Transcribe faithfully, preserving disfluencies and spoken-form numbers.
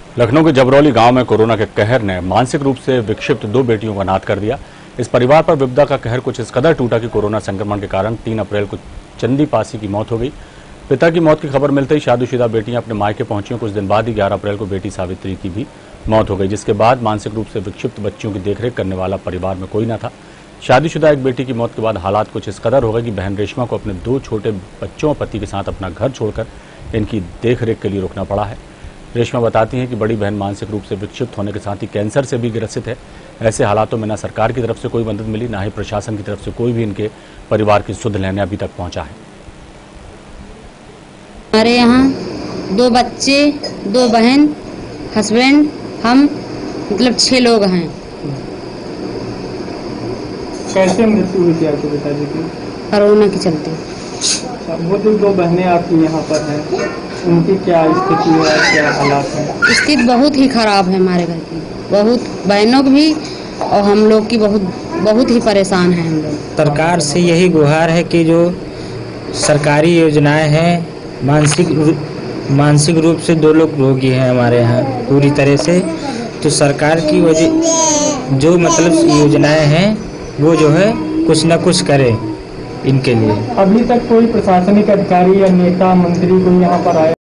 लखनऊ के जबरौली गांव में कोरोना के कहर ने मानसिक रूप से विक्षिप्त दो बेटियों को अनाथ कर दिया। इस परिवार पर विपदा का कहर कुछ इस कदर टूटा कि कोरोना संक्रमण के कारण तीन अप्रैल को चंदी पासी की मौत हो गई। पिता की मौत की खबर मिलते ही शादीशुदा बेटियां अपने मायके पहुंची। कुछ दिन बाद ही ग्यारह अप्रैल को बेटी सावित्री की भी मौत हो गई, जिसके बाद मानसिक रूप से विक्षिप्त बच्चियों की देखरेख करने वाला परिवार में कोई न था। शादीशुदा एक बेटी की मौत के बाद हालात कुछ इस कदर हो गए कि बहन रेशमा को अपने दो छोटे बच्चों और पति के साथ अपना घर छोड़कर इनकी देखरेख के लिए रुकना पड़ा है। रेशमा बताती हैं कि बड़ी बहन मानसिक रूप से विक्षिप्त होने के साथ ही कैंसर से भी ग्रसित है। ऐसे हालातों में न सरकार की तरफ से कोई मदद मिली, न ही प्रशासन की तरफ से कोई भी इनके परिवार की सुध लेने अभी तक पहुंचा है। हमारे यहाँ दो बच्चे, दो बहन, हस्बैंड, हम मतलब छह लोग हैं। कैसे मृत्यु हुई थी आपके पिताजी की? कोरोना के चलते। वो जो दो बहनें आपकी यहाँ पर हैं, उनकी क्या स्थिति है, क्या हालात हैं? स्थिति बहुत ही खराब है हमारे घर की, बहुत बहनों की भी और हम लोग की बहुत बहुत ही परेशान हैं हम लोग। सरकार से यही गुहार है कि जो सरकारी योजनाएं हैं, मानसिक मानसिक रूप से दो लोग रोगी हैं हमारे यहाँ पूरी तरह से, तो सरकार की वजह जो मतलब योजनाएं हैं वो जो है कुछ न कुछ करे इनके लिए। अभी तक कोई प्रशासनिक अधिकारी या नेता मंत्री कोई यहाँ पर आए?